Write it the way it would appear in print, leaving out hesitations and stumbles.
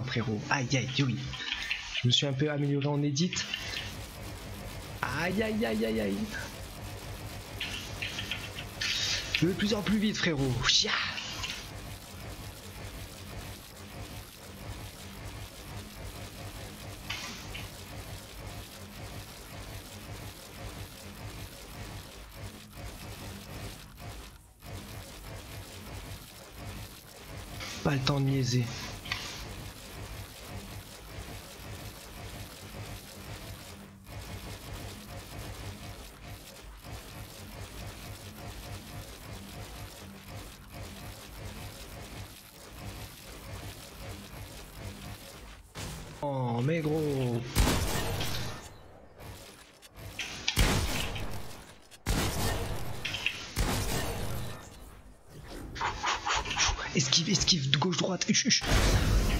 frérot. Aïe aïe oui. Je me suis un peu amélioré en edit. Aïe aïe aïe aïe aïe. De plus en plus vite frérot. Chia. Pas le temps de niaiser. Oh mais gros. Esquive, esquive, gauche, droite.